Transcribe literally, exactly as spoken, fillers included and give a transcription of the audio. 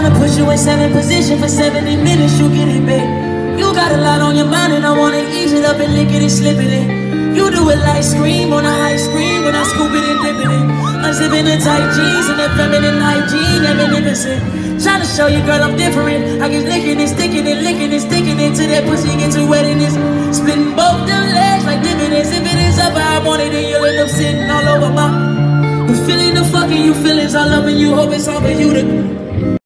wanna put you in seven position for seventy minutes, you get it, babe. You got a lot on your mind and I wanna ease it up and lick it and slip it in. You do it like scream on a high screen when I scoop it and dip it in. Unzipping the tight jeans and that feminine hygiene, yeah, magnificent. Tryna show you, girl, I'm different. I get licking and sticking and licking and sticking it till that pussy get too wet in this. Splitting both them legs like dividends. If it is up, I want it, then you'll end up sitting all over my. You feeling the fucking, you feelings all up and you hope it's all for you to.